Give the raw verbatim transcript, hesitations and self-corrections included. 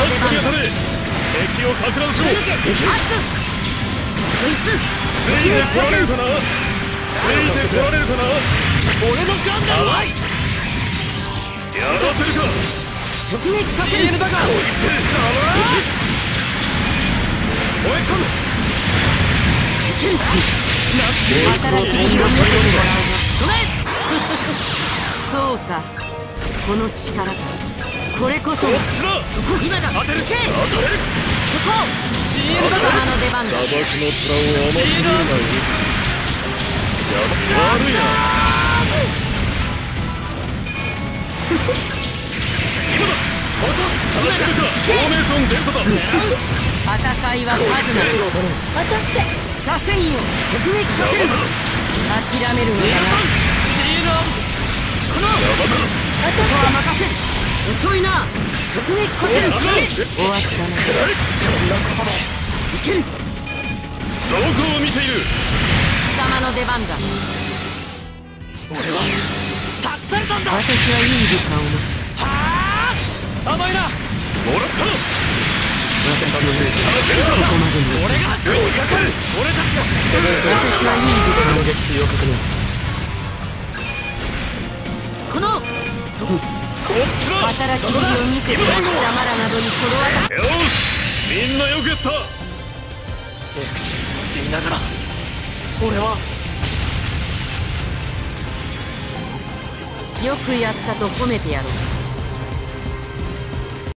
の出番だ。 敵をかく乱しろ。 抜け圧こいつついてこられるかな。ついてこられるかな。 俺のガンダムはやらせるか。 直撃させる。だがこいつ追い込む。いける。働きぶりを見せてもらうぞ。ごめんそうか、この力か。これこそがそこ今だ。当てる。そこジーエル様の出番だ。 砂漠の虎を甘く見るなよ。じゃあ悪いな。今だ。落とす。探せるか。フォーメーション連鎖だ。 戦いは数なの。当たって左遷を直撃させる。諦めるのだな。このここは任せる。遅いな。直撃させる。終わったな。こんなことでいける。 どこを見ている。 貴様の出番だ。俺は託されたんだ。私はいい部下を持った。はあ甘いな。 もらった。 私はここまでに俺が打ちかかる。俺たちは私はいい部下を持った。 強くね。 このそこ働きぶりを見せて貴様らなどにこのわた。 よし、みんなよくやった。 エクシって言いながら俺はよくやったと褒めてやろう。